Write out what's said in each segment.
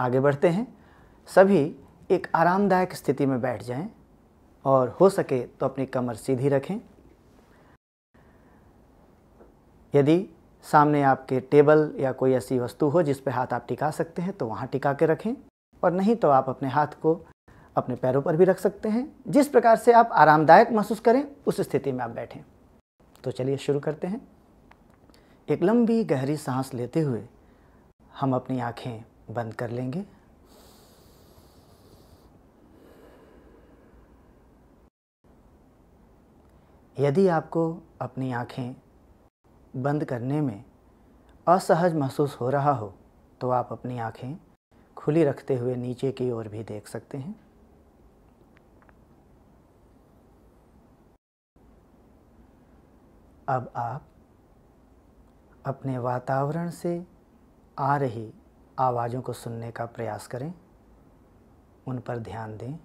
आगे बढ़ते हैं। सभी एक आरामदायक स्थिति में बैठ जाएं और हो सके तो अपनी कमर सीधी रखें। यदि सामने आपके टेबल या कोई ऐसी वस्तु हो जिस पर हाथ आप टिका सकते हैं तो वहाँ टिका के रखें, और नहीं तो आप अपने हाथ को अपने पैरों पर भी रख सकते हैं। जिस प्रकार से आप आरामदायक महसूस करें उस स्थिति में आप बैठें। तो चलिए शुरू करते हैं। एक लंबी गहरी सांस लेते हुए हम अपनी आँखें बंद कर लेंगे। यदि आपको अपनी आँखें बंद करने में असहज महसूस हो रहा हो तो आप अपनी आँखें खुली रखते हुए नीचे की ओर भी देख सकते हैं। अब आप अपने वातावरण से आ रही आवाज़ों को सुनने का प्रयास करें, उन पर ध्यान दें।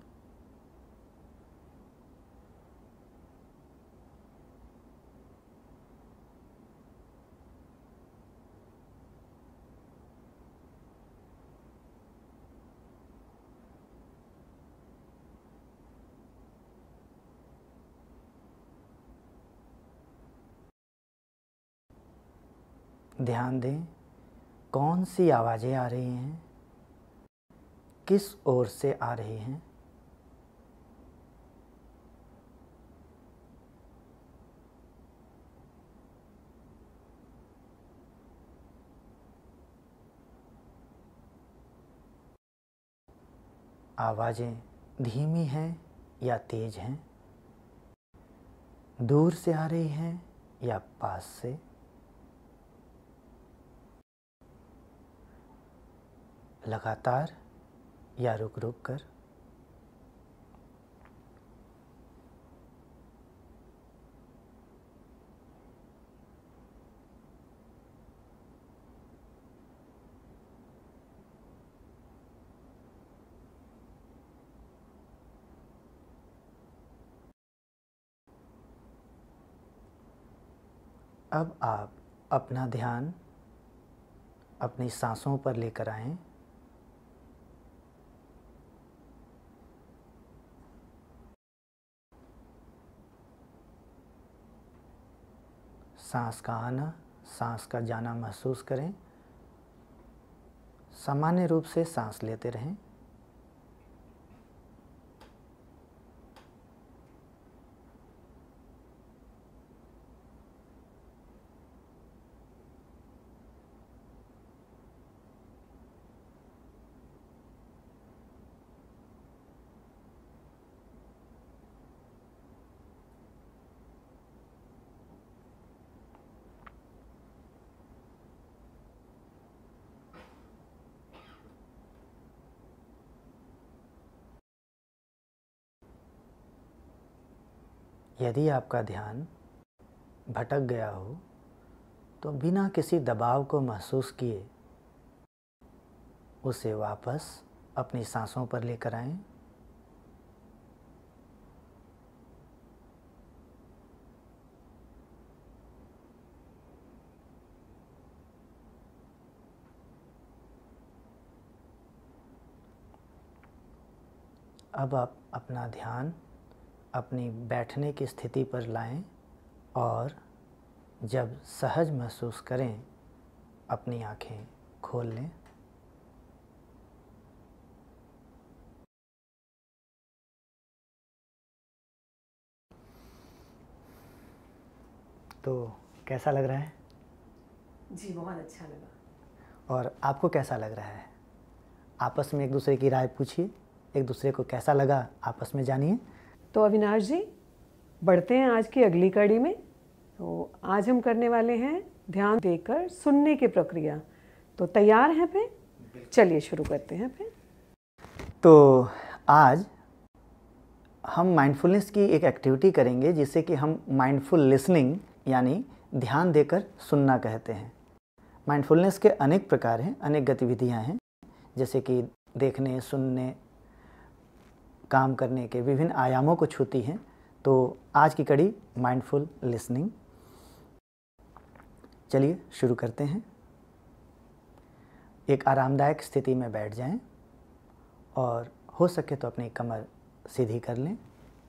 ध्यान दें कौन सी आवाज़ें आ रही हैं, किस ओर से आ रही हैं। आवाज़ें धीमी हैं या तेज़ हैं, दूर से आ रही हैं या पास से। लगातार या रुक रुक कर। अब आप अपना ध्यान अपनी सांसों पर लेकर आएं। सांस का आना, सांस का जाना महसूस करें। सामान्य रूप से सांस लेते रहें। यदि आपका ध्यान भटक गया हो तो बिना किसी दबाव को महसूस किए उसे वापस अपनी सांसों पर लेकर आएं। अब आप अपना ध्यान अपनी बैठने की स्थिति पर लाएं और जब सहज महसूस करें अपनी आँखें खोल लें। तो कैसा लग रहा है? जी बहुत अच्छा लगा। और आपको कैसा लग रहा है? आपस में एक दूसरे की राय पूछिए, एक दूसरे को कैसा लगा आपस में जानिए। तो अविनाश जी, बढ़ते हैं आज की अगली कड़ी में। तो आज हम करने वाले हैं ध्यान देकर सुनने की प्रक्रिया। तो तैयार हैं फिर? चलिए शुरू करते हैं फिर। तो आज हम माइंडफुलनेस की एक एक्टिविटी करेंगे जिसे कि हम माइंडफुल लिसनिंग यानी ध्यान देकर सुनना कहते हैं। माइंडफुलनेस के अनेक प्रकार हैं, अनेक गतिविधियां हैं, जैसे कि देखने, सुनने, काम करने के विभिन्न आयामों को छूती हैं। तो आज की कड़ी माइंडफुल लिसनिंग। चलिए शुरू करते हैं। एक आरामदायक स्थिति में बैठ जाएं और हो सके तो अपनी कमर सीधी कर लें।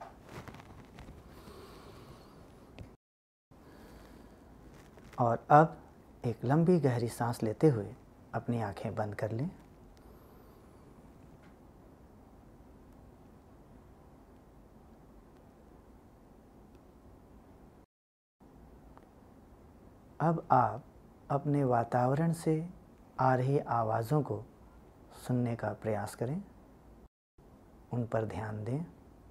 और अब एक लंबी गहरी सांस लेते हुए अपनी आंखें बंद कर लें। अब आप अपने वातावरण से आ रही आवाज़ों को सुनने का प्रयास करें, उन पर ध्यान दें।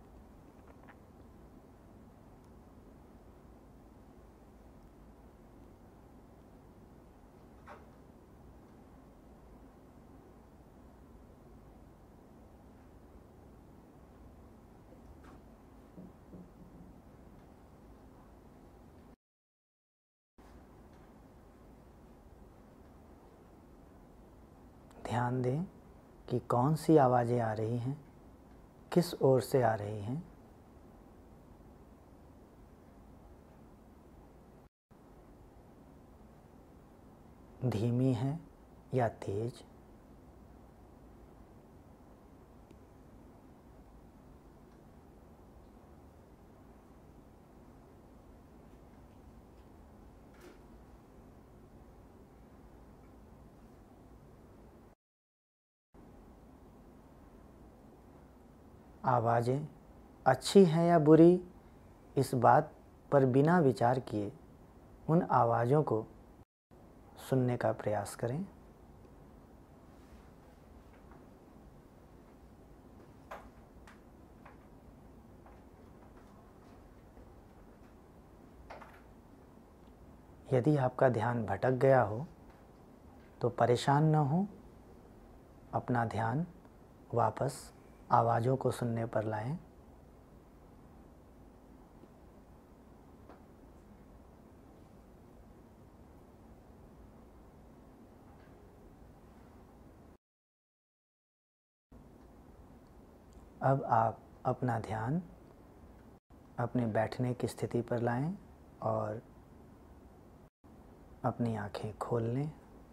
ध्यान दें कि कौन सी आवाज़ें आ रही हैं, किस ओर से आ रही हैं। धीमी है या तेज। आवाज़ें अच्छी हैं या बुरी, इस बात पर बिना विचार किए उन आवाज़ों को सुनने का प्रयास करें। यदि आपका ध्यान भटक गया हो तो परेशान न हो, अपना ध्यान वापस आवाज़ों को सुनने पर लाएं। अब आप अपना ध्यान अपने बैठने की स्थिति पर लाएं और अपनी आंखें खोल लें।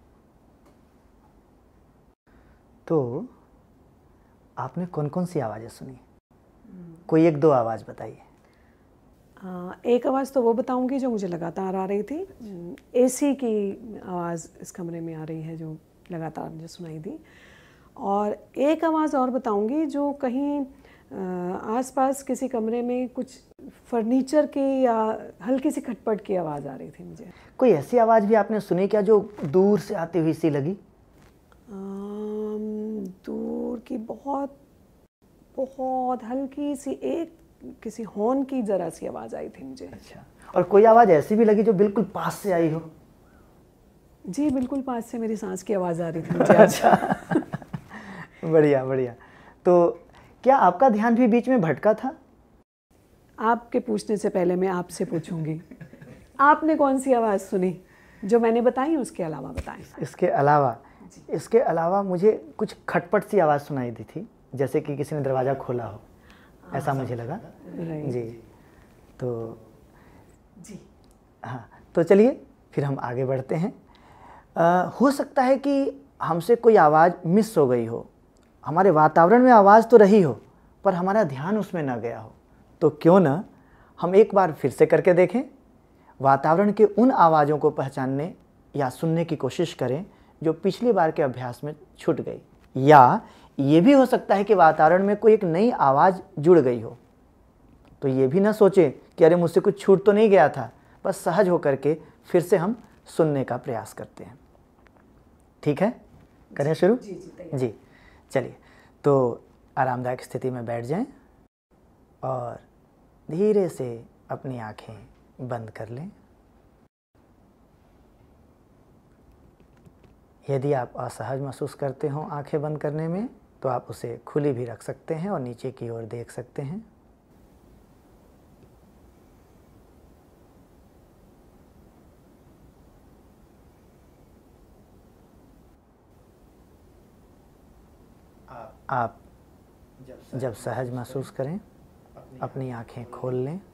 तो आपने कौन कौन सी आवाज़ें सुनी? कोई एक दो आवाज़ बताइए। एक आवाज़ तो वो बताऊंगी जो मुझे लगातार आ रही थी। एसी की आवाज़ इस कमरे में आ रही है जो लगातार मुझे सुनाई दी। और एक आवाज़ और बताऊंगी जो कहीं आसपास किसी कमरे में कुछ फर्नीचर की या हल्की सी खटपट की आवाज़ आ रही थी मुझे। कोई ऐसी आवाज़ भी आपने सुनी क्या जो दूर से आती हुई सी लगी? दूर की बहुत बहुत हल्की सी एक किसी हॉर्न की ज़रा सी आवाज़ आई थी मुझे। अच्छा, और कोई आवाज़ ऐसी भी लगी जो बिल्कुल पास से आई हो? जी बिल्कुल पास से मेरी सांस की आवाज़ आ रही थी मुझे। अच्छा बढ़िया बढ़िया। तो क्या आपका ध्यान भी बीच में भटका था? आपके पूछने से पहले मैं आपसे पूछूंगी, आपने कौन सी आवाज़ सुनी? जो मैंने बताई उसके अलावा बताएं। इसके अलावा मुझे कुछ खटपट सी आवाज़ सुनाई दी थी, जैसे कि किसी ने दरवाज़ा खोला हो, ऐसा मुझे लगा। जी तो हाँ, तो चलिए फिर हम आगे बढ़ते हैं। हो सकता है कि हमसे कोई आवाज़ मिस हो गई हो, हमारे वातावरण में आवाज़ तो रही हो पर हमारा ध्यान उसमें ना गया हो। तो क्यों ना हम एक बार फिर से करके देखें, वातावरण के उन आवाज़ों को पहचानने या सुनने की कोशिश करें जो पिछली बार के अभ्यास में छूट गई। या ये भी हो सकता है कि वातावरण में कोई एक नई आवाज़ जुड़ गई हो, तो ये भी ना सोचें कि अरे मुझसे कुछ छूट तो नहीं गया था। बस सहज होकर के फिर से हम सुनने का प्रयास करते हैं। ठीक है, करें शुरू? जी चलिए, तो आरामदायक स्थिति में बैठ जाएं और धीरे से अपनी आंखें बंद कर लें। यदि आप असहज महसूस करते हो आंखें बंद करने में, तो आप उसे खुली भी रख सकते हैं और नीचे की ओर देख सकते हैं। आप जब सहज महसूस करें अपनी आंखें खोल लें।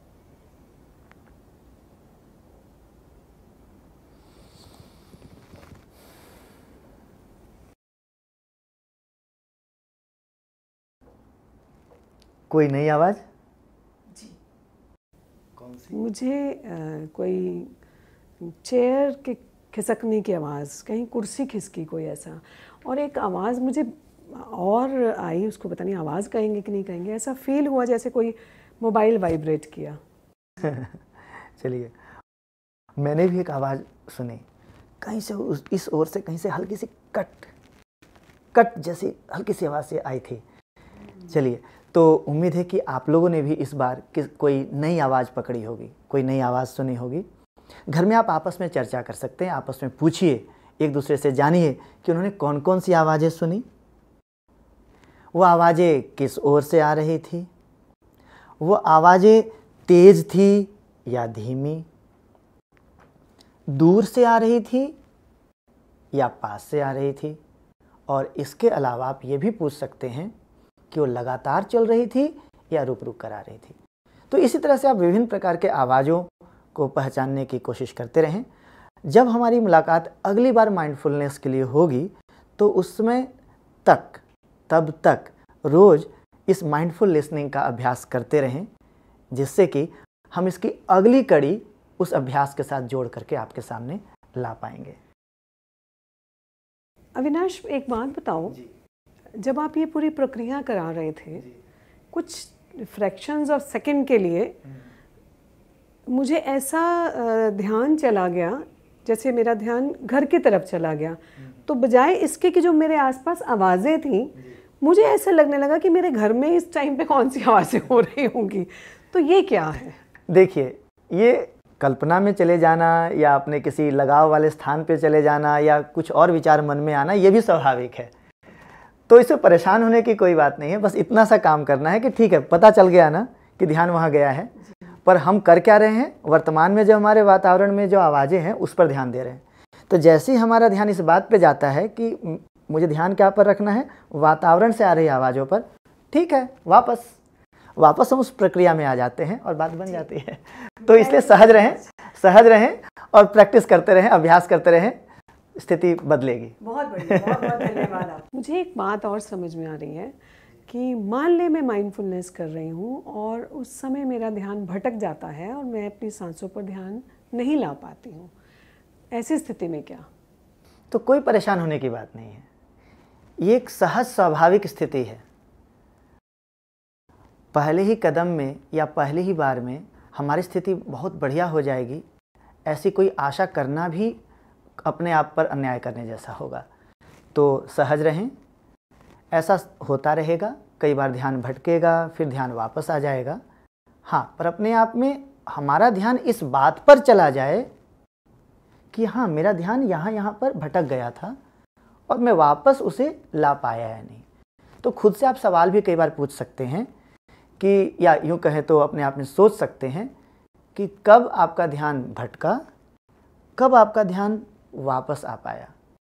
कोई नई आवाज़? जी, कौन सी? मुझे कोई चेयर के खिसकने की आवाज़, कहीं कुर्सी खिसकी कोई ऐसा, और एक आवाज़ मुझे और आई, उसको पता नहीं आवाज़ कहेंगे कि नहीं कहेंगे, ऐसा फील हुआ जैसे कोई मोबाइल वाइब्रेट किया। चलिए, मैंने भी एक आवाज़ सुनी, कहीं से इस ओर से कहीं से हल्की सी कट जैसी हल्की सी आवाज़ से आई थी। चलिए, तो उम्मीद है कि आप लोगों ने भी इस बार कोई नई आवाज़ पकड़ी होगी, कोई नई आवाज़ सुनी होगी। घर में आप आपस में चर्चा कर सकते हैं, आपस में पूछिए, एक दूसरे से जानिए कि उन्होंने कौन कौन सी आवाज़ें सुनी, वो आवाज़ें किस ओर से आ रही थी, वो आवाज़ें तेज थी या धीमी, दूर से आ रही थी या पास से आ रही थी। और इसके अलावा आप ये भी पूछ सकते हैं कि वो लगातार चल रही थी या रुक रुक कर आ रही थी। तो इसी तरह से आप विभिन्न प्रकार के आवाज़ों को पहचानने की कोशिश करते रहें। जब हमारी मुलाकात अगली बार माइंडफुलनेस के लिए होगी तो उसमें तब तक रोज़ इस माइंडफुल लिसनिंग का अभ्यास करते रहें, जिससे कि हम इसकी अगली कड़ी उस अभ्यास के साथ जोड़ करके आपके सामने ला पाएंगे। अविनाश, एक बात बताओ, जब आप ये पूरी प्रक्रिया करा रहे थे, कुछ फ्रैक्शंस ऑफ सेकंड के लिए मुझे ऐसा ध्यान चला गया जैसे मेरा ध्यान घर की तरफ चला गया, तो बजाय इसके कि जो मेरे आसपास आवाज़ें थीं, मुझे ऐसा लगने लगा कि मेरे घर में इस टाइम पे कौन सी आवाज़ें हो रही होंगी। तो ये क्या है? देखिए, ये कल्पना में चले जाना या अपने किसी लगाव वाले स्थान पे चले जाना या कुछ और विचार मन में आना, ये भी स्वाभाविक है। तो इससे परेशान होने की कोई बात नहीं है। बस इतना सा काम करना है कि ठीक है, पता चल गया ना कि ध्यान वहाँ गया है, पर हम कर क्या रहे हैं, वर्तमान में जो हमारे वातावरण में जो आवाज़ें हैं उस पर ध्यान दे रहे हैं। तो जैसे ही हमारा ध्यान इस बात पे जाता है कि मुझे ध्यान क्या पर रखना है, वातावरण से आ रही आवाज़ों पर, ठीक है, वापस हम उस प्रक्रिया में आ जाते हैं और बात बन जाती है। तो इसलिए सहज रहें और प्रैक्टिस करते रहें, अभ्यास करते रहें, स्थिति बदलेगी। बहुत बढ़िया, बहुत धन्यवाद आप। मुझे एक बात और समझ में आ रही है कि मान ले मैं माइंडफुलनेस कर रही हूँ और उस समय मेरा ध्यान भटक जाता है और मैं अपनी सांसों पर ध्यान नहीं ला पाती हूँ, ऐसी स्थिति में क्या? तो कोई परेशान होने की बात नहीं है, ये एक सहज स्वाभाविक स्थिति है। पहले ही कदम में या पहली ही बार में हमारी स्थिति बहुत बढ़िया हो जाएगी, ऐसी कोई आशा करना भी अपने आप पर अन्याय करने जैसा होगा। तो सहज रहें, ऐसा होता रहेगा, कई बार ध्यान भटकेगा, फिर ध्यान वापस आ जाएगा। हाँ, पर अपने आप में हमारा ध्यान इस बात पर चला जाए कि हाँ, मेरा ध्यान यहाँ पर भटक गया था और मैं वापस उसे ला पाया है नहीं। तो खुद से आप सवाल भी कई बार पूछ सकते हैं कि, या यूँ कहें तो अपने आप में सोच सकते हैं कि कब आपका ध्यान भटका, कब आपका ध्यान वापस आ पाया।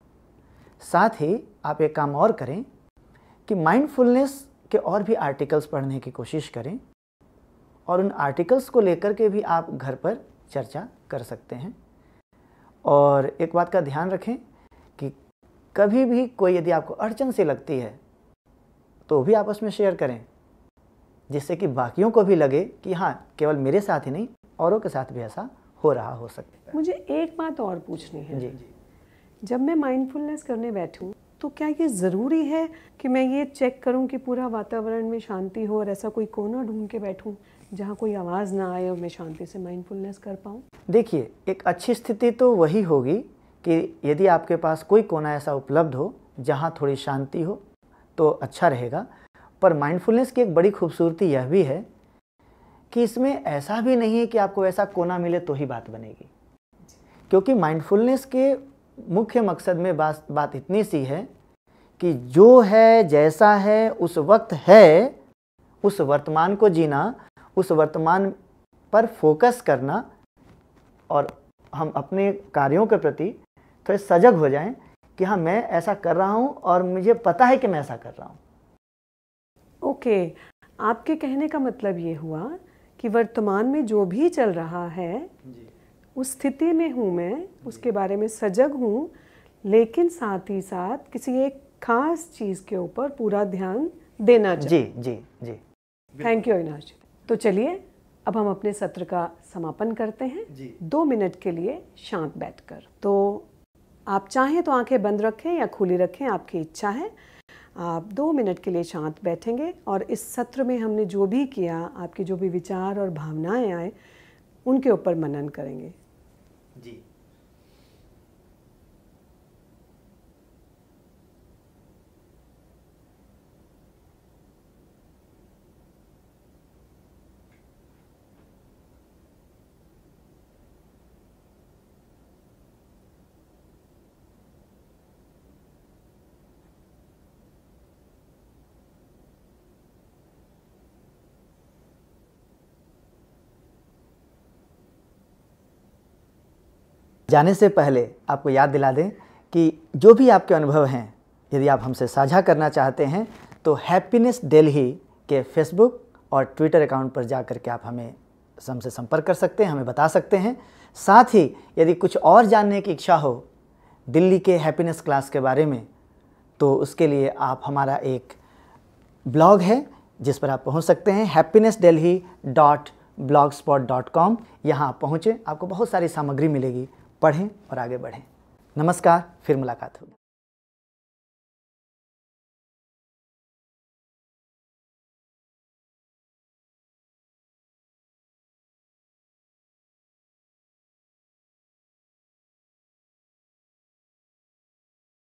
साथ ही आप एक काम और करें कि माइंडफुलनेस के और भी आर्टिकल्स पढ़ने की कोशिश करें और उन आर्टिकल्स को लेकर के भी आप घर पर चर्चा कर सकते हैं। और एक बात का ध्यान रखें कि कभी भी कोई यदि आपको अड़चन सी लगती है तो भी आपस में शेयर करें, जिससे कि बाकियों को भी लगे कि हाँ, केवल मेरे साथ ही नहीं, औरों के साथ भी ऐसा हो रहा हो सकता है। मुझे एक बात और पूछनी है जी। जब मैं माइंडफुलनेस करने बैठूं तो क्या ये ज़रूरी है कि मैं ये चेक करूं कि पूरा वातावरण में शांति हो और ऐसा कोई कोना ढूंढ के बैठूं जहां कोई आवाज़ ना आए और मैं शांति से माइंडफुलनेस कर पाऊं? देखिए, एक अच्छी स्थिति तो वही होगी कि यदि आपके पास कोई कोना ऐसा उपलब्ध हो जहां थोड़ी शांति हो तो अच्छा रहेगा। पर माइंडफुलनेस की एक बड़ी खूबसूरती यह भी है कि इसमें ऐसा भी नहीं है कि आपको ऐसा कोना मिले तो ही बात बनेगी, क्योंकि माइंडफुलनेस के मुख्य मकसद में बात इतनी सी है कि जो है, जैसा है, उस वक्त है, उस वर्तमान को जीना, उस वर्तमान पर फोकस करना और हम अपने कार्यों के प्रति थोड़े सजग हो जाएं कि हाँ, मैं ऐसा कर रहा हूं और मुझे पता है कि मैं ऐसा कर रहा हूं। ओके, आपके कहने का मतलब ये हुआ कि वर्तमान में जो भी चल रहा है उस स्थिति में हूँ मैं, उसके बारे में सजग हूँ, लेकिन साथ ही साथ किसी एक खास चीज़ के ऊपर पूरा ध्यान देना चाहिए। जी जी जी। Thank you Avinash ji. तो चलिए अब हम अपने सत्र का समापन करते हैं जी। 2 मिनट के लिए शांत बैठकर। तो आप चाहें तो आंखें बंद रखें या खुली रखें, आपकी इच्छा है। आप 2 मिनट के लिए शांत बैठेंगे और इस सत्र में हमने जो भी किया, आपके जो भी विचार और भावनाएं आए, उनके ऊपर मनन करेंगे। जी। जाने से पहले आपको याद दिला दें कि जो भी आपके अनुभव हैं, यदि आप हमसे साझा करना चाहते हैं तो हैप्पीनेस दिल्ली के फेसबुक और ट्विटर अकाउंट पर जा कर के आप हमसे संपर्क कर सकते हैं, हमें बता सकते हैं। साथ ही यदि कुछ और जानने की इच्छा हो दिल्ली के हैप्पीनेस क्लास के बारे में, तो उसके लिए आप हमारा एक ब्लॉग है जिस पर आप पहुंच सकते हैं, happinessdelhi.blogspot.com। यहाँ आप पहुँचें, आपको बहुत सारी सामग्री मिलेगी, पढ़ें और आगे बढ़ें। नमस्कार, फिर मुलाकात होगी।